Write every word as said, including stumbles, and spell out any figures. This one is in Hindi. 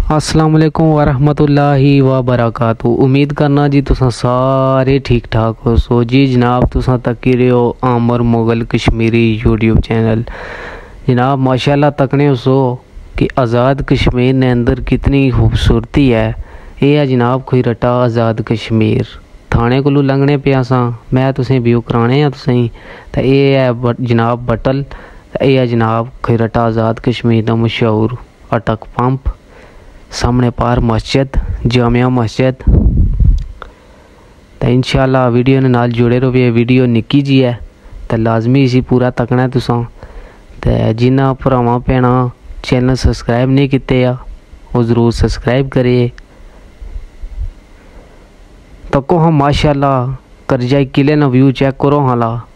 अस्सलाम वालेकुम वरहमतुल्लाहि व बरकातहू। उम्मीद करना जी तुसां सारे ठीक ठाक हो। सो जी जनाब तुसां तक्की रहे हो आमर मुगल कश्मीरी यूट्यूब चैनल। जनाब माशाल्लाह तकने हो सो कि आज़ाद कश्मीर ने अंदर कितनी खूबसूरती है। ये है जनाब कोई रटा आज़ाद कश्मीर थाने कोलू लंघने पे असां मैं तुसें व्यू कराने आ तुसें ते ये है जनाब बटल। ये है जनाब कोई रटा आज़ाद कश्मीर का मशहूर अटक पंप। सामने पार मस्जिद जामिया मस्जिद। तो इंशाल्लाह वीडियो ने नाल जुड़े रहो। ये वीडियो निक्की जी है तो लाजमी इसी पूरा तकना तुसां। ते जिन्ना भरावां भैनां चैनल सब्सक्राइब नहीं किते आ वो ज़रूर सब्सक्राइब करिए। तको हम माशाल्लाह करजाई किले ना व्यू चेक करो हाला।